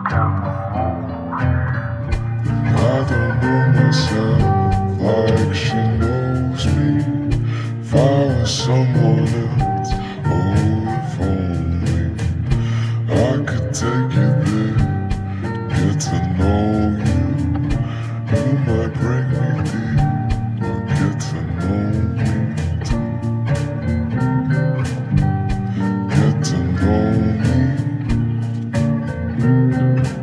I don't know myself like she knows me. If I was someone else, oh, if only I could take you there, get to know you. You might bring me deep, but get to know me too. Get to know me.